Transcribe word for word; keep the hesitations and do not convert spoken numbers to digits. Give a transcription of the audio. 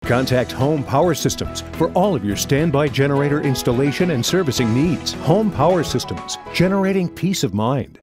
Contact Home Power Systems for all of your standby generator installation and servicing needs. Home Power Systems, generating peace of mind.